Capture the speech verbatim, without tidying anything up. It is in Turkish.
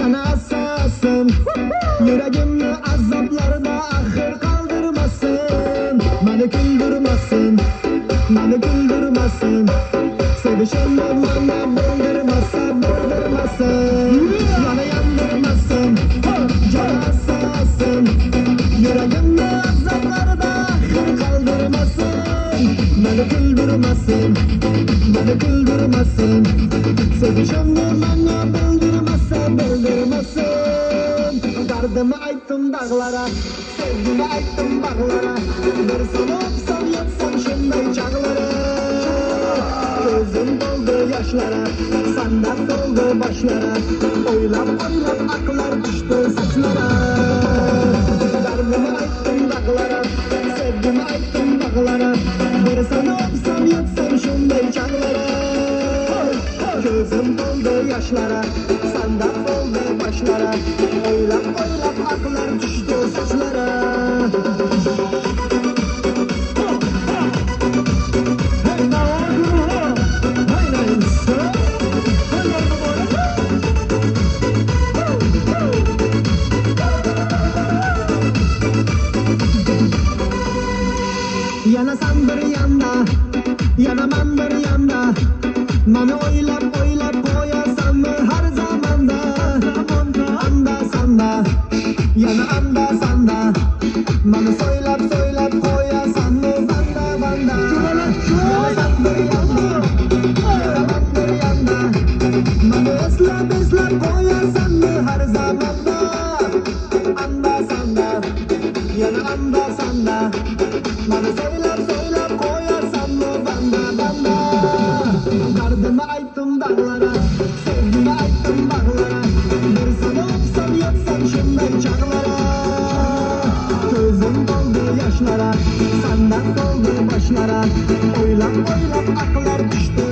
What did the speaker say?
Yana asasın, yüreğimni azaplarda ahır kaldırmasın. Beni güldürmesin, beni güldürmesin. Sevişimni bana bildirmese, bildirmesin. Yana yandırmasın, yana asasın, yüreğimni azaplarda ahır kaldırmasın. Beni güldürmesin, beni güldürmesin. Sevişimni bana bildirmese, bildirmesin. Derdimi ayttım dağlara, sevgimi ayttım bağlara. Bir sanıpsam yatsam şunday çağlara. Gözüm doldu yaşlara, senden doldu başlara. Oylap oylap aklar düştü saçlara. Derdimi ayttım dağlara, sevgimi ayttım bağlara. Bir sanıpsam yatsam şunday çağlara. Gözüm doldu yaşlara, senden doldu başlara. Oylap oylap aklar düştü saçlara. Yana sen bir yanda, yana ben bir yanda. Beni oylap oylap koyasan mı her zamanda? Anda sanda, yana anda sanda. Beni soylap soylap koyasan mı banda banda? Yana sen bir yanda, yana ben bir yanda. Beni eslap eslap koyasan mı her zamanda? Anda sanda, yana anda sanda. Beni soylap soylap koyasan mı banda banda? Derdimi ayttım dağlara, sevgimi ayttım bağlara. Bir sanıpsam yatsam şunday çağlara. Gözüm doldu yaşlara, senden doldu başlara. Oylap oylap aklar düştü